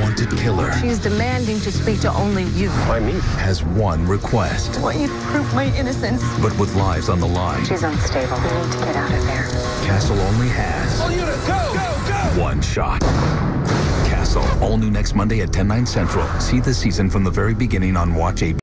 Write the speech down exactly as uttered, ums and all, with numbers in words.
wanted killer. She's demanding to speak to only you. Why me? Has one request. I want you to prove my innocence. But with lives on the line, She's unstable. We need to get out of there. Castle only has All units, go, go, go! one shot. Castle, all new next Monday at ten, nine central. See the season from the very beginning on Watch A B.